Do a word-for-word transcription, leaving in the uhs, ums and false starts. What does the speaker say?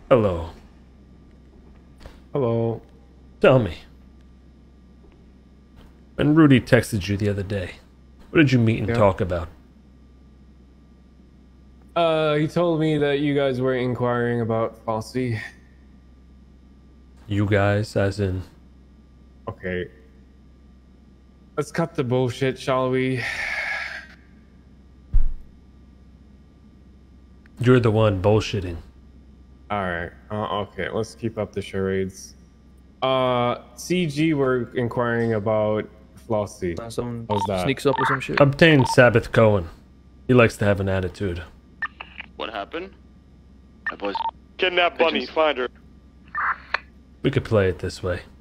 Hello. Hello. Tell me. When Rudy texted you the other day, what did you meet and Yeah. talk about? Uh, he told me that you guys were inquiring about Fossey. You guys, as in... Okay. Let's cut the bullshit, shall we? You're the one bullshitting. Alright. Uh, okay, let's keep up the charades. Uh, C G were inquiring about Flossie. Uh, someone How's that? sneaks up or some shit. Obtain Sabbath Cohen. He likes to have an attitude. What happened? My boys. Kidnap Bunny, find her. We could play it this way.